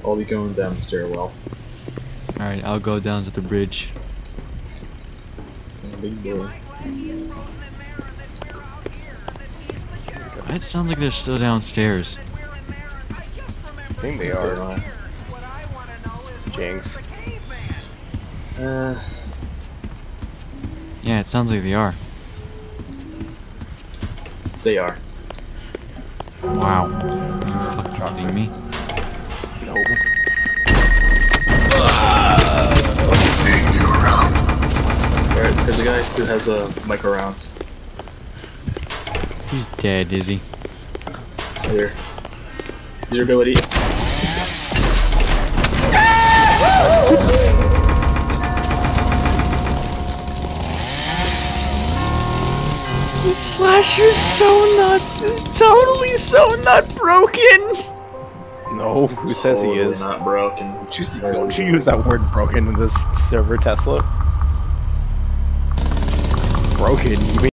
I'll be going down the stairwell. Alright, I'll go down to the bridge. Big boy. It sounds like they're still downstairs. I think they are. Jinx. Yeah, it sounds like they are. They are. Wow. Are you fucking kidding me? Nope. Seeing you around. Alright, there's a guy who has a micro rounds. He's dead, is he? Here. Your ability. This slasher's totally so not broken! No, who says he is? Not broken. Don't you use that word broken in this server, Tesla? Broken? You mean